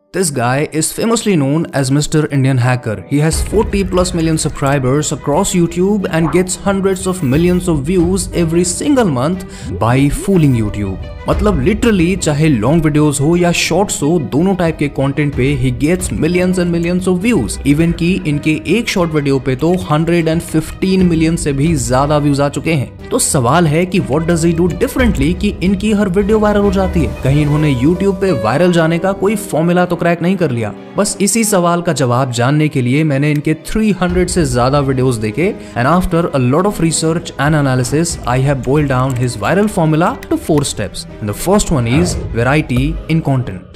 This guy is famously known as Mr. Indian Hacker. He has 40 plus million subscribers across YouTube and gets hundreds of millions of views every single month by fooling YouTube. मतलब literally चाहे long videos हो या shorts हो, दोनों type के content पे ही gets millions and millions of views. Even कि इनके एक शॉर्ट वीडियो पे तो 115 मिलियन से भी ज्यादा व्यूज आ चुके हैं। तो सवाल है कि what does he do differently कि इनकी हर वीडियो वायरल हो जाती है। कहीं इन्होंने यूट्यूब पे वायरल जाने का कोई फॉर्मूला तो क्रैक नहीं कर लिया? बस इसी सवाल का जवाब जानने के लिए मैंने इनके 300 से ज्यादा वीडियोस देखे and after a lot of research and analysis I have boiled down his viral formula to 4 steps. The first one is variety in content.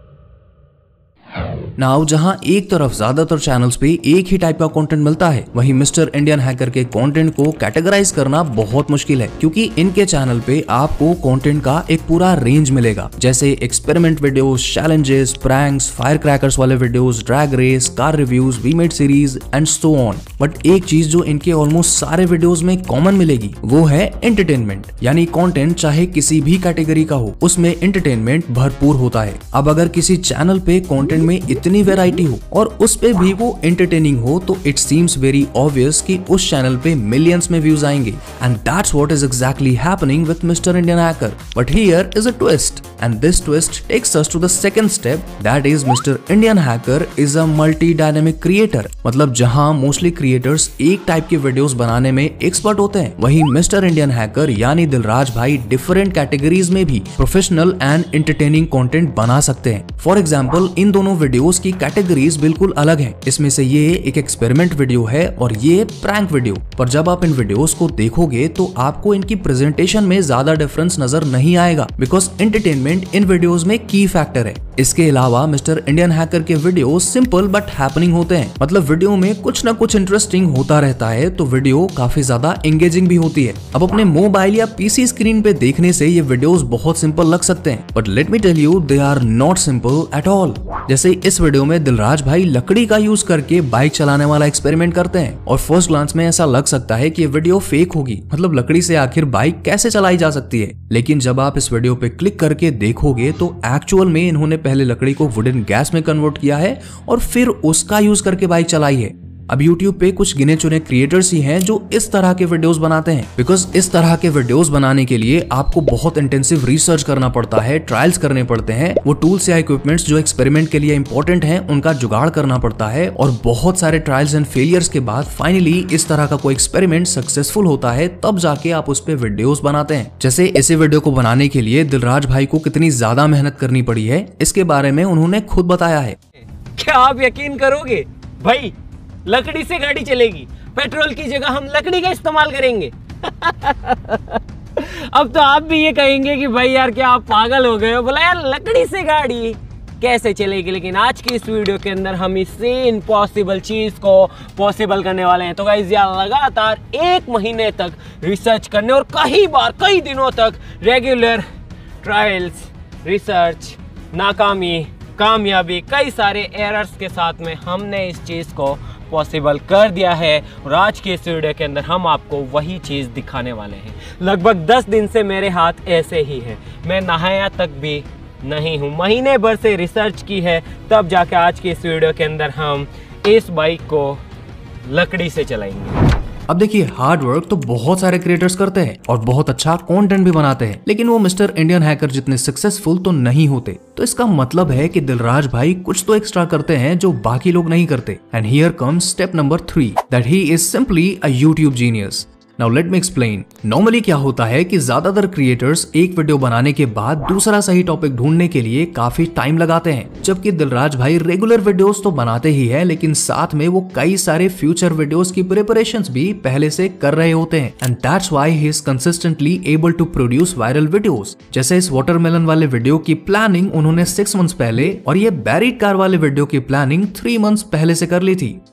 Now जहां एक तरफ ज्यादातर चैनल्स पे एक ही टाइप का कंटेंट मिलता है, वहीं मिस्टर इंडियन हैकर के कंटेंट को कैटेगराइज करना बहुत मुश्किल है, क्योंकि इनके चैनल पे आपको कंटेंट का एक पूरा रेंज मिलेगा, जैसे experiment videos, challenges, pranks, fire crackers वाले videos, drag race, car reviews, we made series and so on. But एक चीज जो इनके ऑलमोस्ट सारे वीडियोस में कॉमन मिलेगी वो है एंटरटेनमेंट, यानी कंटेंट चाहे किसी भी कैटेगरी का हो, उसमें एंटरटेनमेंट भरपूर होता है। अब अगर किसी चैनल पे कंटेंट में इतनी वैरायटी हो और उस पे भी वो एंटरटेनिंग हो, तो इट सीम्स वेरी ऑब्वियस कि उस चैनल पे मिलियंस में व्यूज आएंगे। And that's what is exactly happening with Mister Indian Hacker. But here is a twist and this twist takes us to the second step, that is Mister Indian Hacker is a multi dynamic creator. मतलब जहां mostly creators एक type के videos बनाने में expert होते हैं, वहीं Mister Indian hacker यानी दिलराज भाई डिफरेंट कैटेगरीज में भी प्रोफेशनल एंड एंटरटेनिंग कंटेंट बना सकते हैं। फॉर एग्जांपल इन दोनों वीडियोस की कैटेगरीज बिल्कुल अलग हैं। इसमें से ये एक एक्सपेरिमेंट वीडियो है और ये प्रैंक वीडियो। पर जब आप इन वीडियोस को देखोगे तो आपको इनकी प्रेजेंटेशन में ज्यादा डिफरेंस नजर नहीं आएगा, बिकॉज एंटरटेनमेंट इन वीडियोस में की फैक्टर है। इसके अलावा मिस्टर इंडियन हैकर के वीडियो सिंपल बट हैपनिंग होते हैं। मतलब वीडियो में कुछ ना कुछ इंटरेस्टिंग होता रहता है, तो वीडियो काफी ज्यादा एंगेजिंग भी होती है। अब अपने मोबाइल या पीसी स्क्रीन पे देखने से ये वीडियोस बहुत सिंपल लग सकते हैं, but let me tell you they are not simple at all. जैसे इस वीडियो में दिलराज भाई लकड़ी का यूज करके बाइक चलाने वाला एक्सपेरिमेंट करते हैं और फर्स्ट ग्लांस में ऐसा लग सकता है कि ये वीडियो फेक होगी। मतलब लकड़ी से आखिर बाइक कैसे चलाई जा सकती है? लेकिन जब आप इस वीडियो पे क्लिक करके देखोगे तो एक्चुअल में इन्होंने पहले लकड़ी को वुडन गैस में कन्वर्ट किया है और फिर उसका यूज करके बाइक चलाई है। अब YouTube पे कुछ गिने चुने क्रिएटर्स ही हैं जो इस तरह के वीडियोस बनाते हैं, बिकॉज इस तरह के वीडियोस बनाने के लिए आपको बहुत इंटेंसिव रिसर्च करना पड़ता है, ट्रायल्स करने पड़ते हैं, वो टूल्स या इक्विपमेंट्स जो एक्सपेरिमेंट के लिए इंपॉर्टेंट हैं उनका जुगाड़ करना पड़ता है, और बहुत सारे ट्रायल्स एंड फेलियर्स के बाद फाइनली इस तरह का कोई एक्सपेरिमेंट सक्सेसफुल होता है, तब जाके आप उस पे वीडियोस बनाते हैं। जैसे इसी वीडियो को बनाने के लिए दिलराज भाई को कितनी ज्यादा मेहनत करनी पड़ी है, इसके बारे में उन्होंने खुद बताया है। क्या आप यकीन करोगे भाई, लकड़ी से गाड़ी चलेगी, पेट्रोल की जगह हम लकड़ी का इस्तेमाल करेंगे। अब तो आप भी ये कहेंगे कि भाई यार क्या आप पागल हो गए हो, बोला यार लकड़ी से गाड़ी कैसे चलेगी। लेकिन आज की इस वीडियो के अंदर हम इससे इम्पॉसिबल चीज को पॉसिबल करने वाले हैं। तो गाइस यार लगातार 1 महीने तक रिसर्च करने और कई दिनों तक रेगुलर ट्रायल्स, रिसर्च, नाकामी, कामयाबी, कई सारे एरर्स के साथ में हमने इस चीज को पॉसिबल कर दिया है। और आज के इस वीडियो के अंदर हम आपको वही चीज़ दिखाने वाले हैं। लगभग 10 दिन से मेरे हाथ ऐसे ही है, मैं नहाया तक भी नहीं हूँ। महीने भर से रिसर्च की है, तब जाके आज के इस वीडियो के अंदर हम इस बाइक को लकड़ी से चलाएंगे। अब देखिए, हार्ड वर्क तो बहुत सारे क्रिएटर्स करते हैं और बहुत अच्छा कंटेंट भी बनाते हैं, लेकिन वो मिस्टर इंडियन हैकर जितने सक्सेसफुल तो नहीं होते। तो इसका मतलब है कि दिलराज भाई कुछ तो एक्स्ट्रा करते हैं जो बाकी लोग नहीं करते। And here comes step number 3, that he is simply a YouTube genius. Now let me explain. Normally क्या होता है कि ज्यादातर क्रिएटर्स एक वीडियो बनाने के बाद दूसरा सही टॉपिक ढूंढने के लिए काफी टाइम लगाते हैं, जबकि दिलराज भाई रेगुलर वीडियोस तो बनाते ही है, लेकिन साथ में वो कई सारे फ्यूचर वीडियोस की प्रिपरेशंस भी पहले से कर रहे होते हैं। And that's why he is consistently able to produce viral videos. जैसे इस वाटरमेलन वाले वीडियो की प्लानिंग उन्होंने 6 मंथ्स पहले और ये बैरिड कार वाले वीडियो की प्लानिंग 3 मंथ्स पहले से कर ली थी।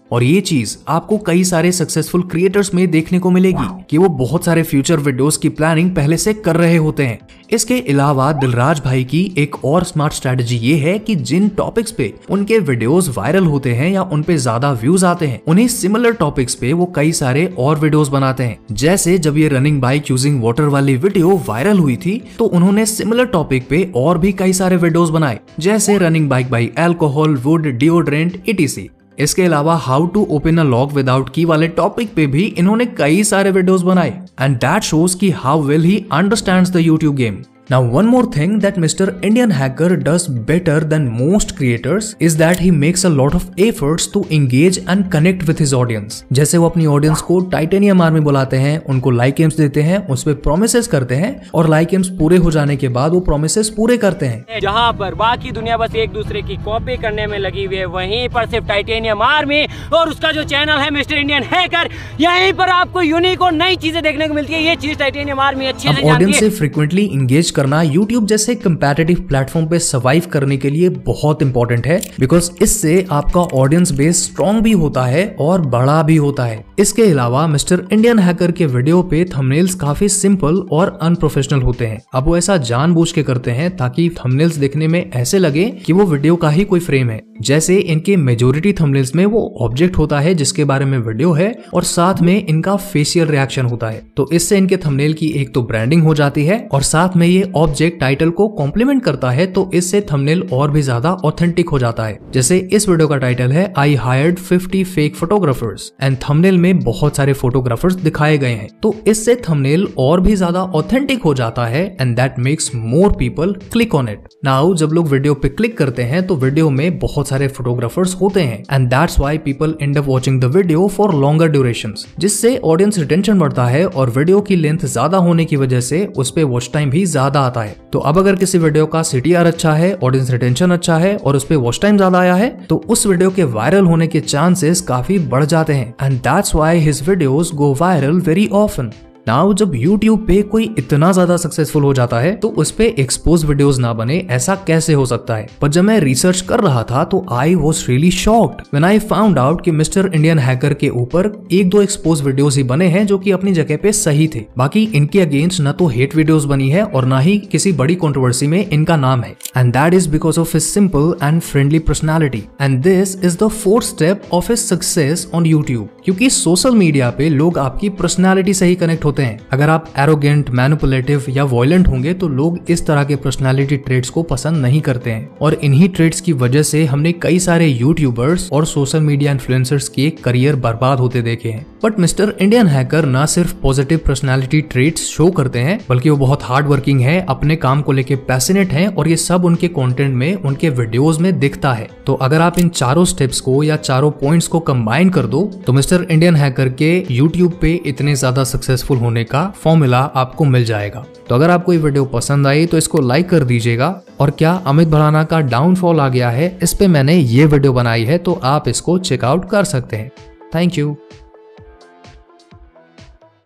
और ये चीज आपको कई सारे सक्सेसफुल क्रिएटर्स में देखने को मिलेगी कि वो बहुत सारे फ्यूचर वीडियोस की प्लानिंग पहले से कर रहे होते हैं। इसके अलावा दिलराज भाई की एक और स्मार्ट स्ट्रेटजी ये है कि जिन टॉपिक्स पे उनके वीडियोस वायरल होते हैं या उन पे ज्यादा व्यूज आते हैं, उन्हीं सिमिलर टॉपिक्स पे वो कई सारे और वीडियोस बनाते हैं। जैसे जब ये रनिंग बाइक यूजिंग वाटर वाली वीडियो वायरल हुई थी तो उन्होंने सिमिलर टॉपिक पे और भी कई सारे वीडियोस बनाए, जैसे running bike by alcohol, wood, deodorant, etc। इसके अलावा how to open a lock without key वाले टॉपिक पे भी इन्होंने कई सारे वीडियोस बनाए एंड दैट शोज कि how well he understands the YouTube game. Now one more thing that Mr. Indian Hacker does better than most creators is that he makes a lot of efforts to engage and connect with his audience। जैसे वो अपनी audience को titanium army बुलाते हैं, उनको like AIIMS देते हैं, उस पे प्रोमिसेस करते हैं और लाइक एम्स पूरे हो जाने के बाद वो प्रोमिसेस पूरे करते हैं। जहाँ पर बाकी दुनिया बस एक दूसरे की कॉपी करने में लगी हुई है, वहीं पर सिर्फ टाइटेनियम आर्मी और उसका जो चैनल है मिस्टर इंडियन हैकर, यहीं पर आपको यूनिक और नई चीजें देखने को मिलती है। ये चीज टाइटेनियम आर्मी अच्छे से जानती है। ऑडियंस से फ्रीक्वेंटली इंगेज करना YouTube जैसे कंपैटिटिव प्लेटफॉर्म पे सर्वाइव करने के लिए बहुत इंपॉर्टेंट है, बिकॉज इससे आपका ऑडियंस बेस स्ट्रॉन्ग भी होता है और बड़ा भी होता है। इसके अलावा मिस्टर इंडियन हैकर के वीडियो पे थंबनेल्स काफी सिंपल और अनप्रोफेशनल होते हैं। अब वो ऐसा जानबूझ के करते हैं ताकि थंबनेल्स देखने में ऐसे लगे कि वो वीडियो का ही कोई फ्रेम है। जैसे इनके मेजोरिटी थंबनेल्स में वो ऑब्जेक्ट होता है जिसके बारे में वीडियो है और साथ में इनका फेशियल रिएक्शन होता है, तो इससे इनके थंबनेल की एक तो ब्रांडिंग हो जाती है और साथ में ये ऑब्जेक्ट टाइटल को कॉम्प्लीमेंट करता है, तो इससे थंबनेल और भी ज्यादा ऑथेंटिक हो जाता है। जैसे इस वीडियो का टाइटल है I hired 50 fake photographers and thumbnail में बहुत सारे फोटोग्राफर्स दिखाए गए हैं, तो इससे थंबनेल और भी ज्यादा ऑथेंटिक हो जाता है and that makes more people click on it. Now जब लोग वीडियो पे क्लिक करते हैं तो वीडियो में बहुत सारे फोटोग्राफर्स होते हैं and that's why people end up watching the video for longer durations, जिससे ऑडियंस रिटेंशन बढ़ता है और वीडियो की लेंथ ज्यादा होने की वजह से उस पे वॉच टाइम भी ज्यादा आता है। तो अब अगर किसी वीडियो का CTR अच्छा है, ऑडियंस रिटेंशन अच्छा है और उस पे वॉच टाइम ज्यादा आया है, तो उस वीडियो के वायरल होने के चांसेस काफी बढ़ जाते हैं and that's why his videos go viral very often. Now जब YouTube पे कोई इतना ज्यादा सक्सेसफुल हो जाता है तो उस पे एक्सपोज वीडियोस ना बने, ऐसा कैसे हो सकता है? पर जब मैं रिसर्च कर रहा था तो I was really shocked when I found out कि मिस्टर इंडियन हैकर के ऊपर एक दो एक्सपोज वीडियोस ही बने हैं जो कि अपनी जगह पे सही थे। बाकी इनके अगेंस्ट न तो हेट वीडियोस बनी है और ना ही किसी बड़ी कंट्रोवर्सी में इनका नाम है, and that is because of his simple and friendly personality and this is the fourth step of his success on YouTube। क्योंकि सोशल मीडिया पे लोग आपकी पर्सनैलिटी से ही कनेक्ट होते हैं। अगर आप एरोगेंट, मैनिपुलेटिव या वॉयलेंट होंगे तो लोग इस तरह के पर्सनालिटी ट्रेट्स को पसंद नहीं करते हैं और इन्हीं ट्रेट्स की वजह से हमने कई सारे यूट्यूबर्स और सोशल मीडिया इन्फ्लुएंसर्स के करियर बर्बाद होते देखे हैं। बट मिस्टर इंडियन हैकर न सिर्फ पॉजिटिव पर्सनालिटी ट्रेट्स शो करते हैं बल्कि वो बहुत हार्ड वर्किंग है, अपने काम को लेके पैशनेट हैं और ये सब उनके कंटेंट में, उनके वीडियोस में दिखता है। तो अगर आप इन चारों स्टेप्स को या चारों पॉइंट्स को कंबाइन कर दो तो मिस्टर इंडियन हैकर के यूट्यूब पे इतने ज्यादा सक्सेसफुल होने का फॉर्मूला आपको मिल जाएगा। तो अगर आपको ये वीडियो पसंद आई तो इसको लाइक कर दीजिएगा। और क्या अमित भड़ाना का डाउनफॉल आ गया है, इस पे मैंने ये वीडियो बनाई है तो आप इसको चेकआउट कर सकते हैं। Thank you.